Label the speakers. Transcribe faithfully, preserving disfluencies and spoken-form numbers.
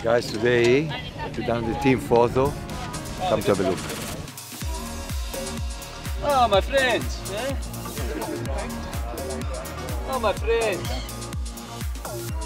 Speaker 1: Guys, today we've done the team photo. Come to have a look.
Speaker 2: Oh, my friends! Eh? Oh, my friends!